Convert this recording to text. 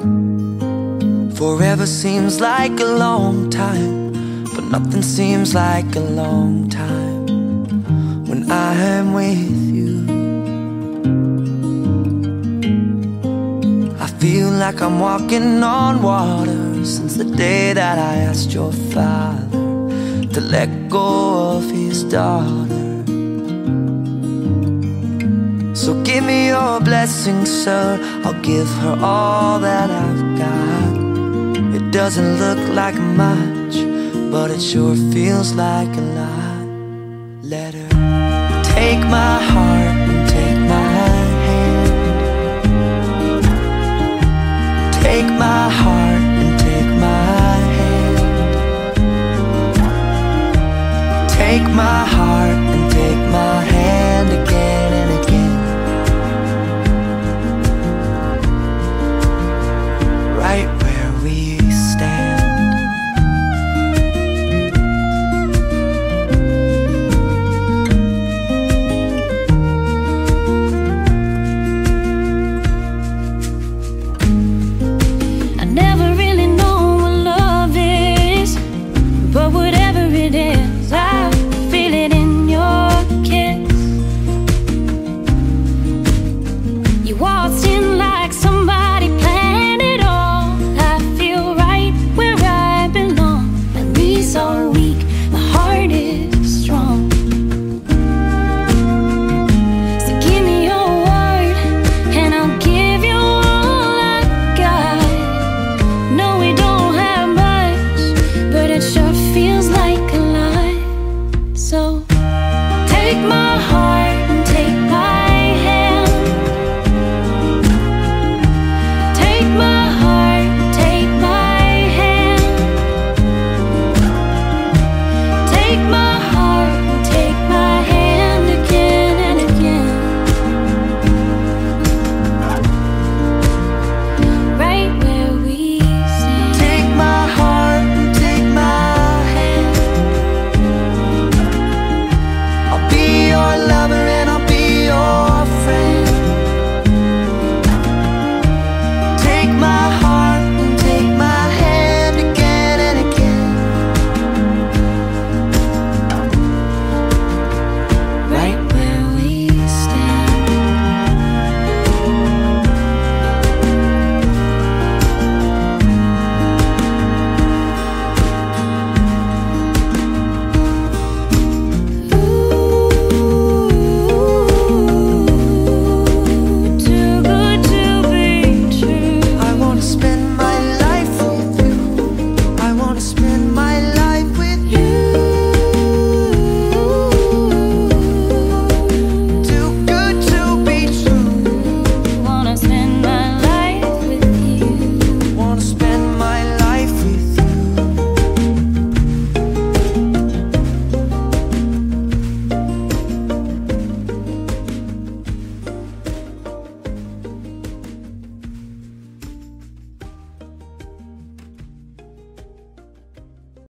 Forever seems like a long time, but nothing seems like a long time when I am with you. I feel like I'm walking on water since the day that I asked your father to let go of his daughter. So give me your blessing, sir, I'll give her all that I've got. It doesn't look like much, but it sure feels like a lot. Let her take my heart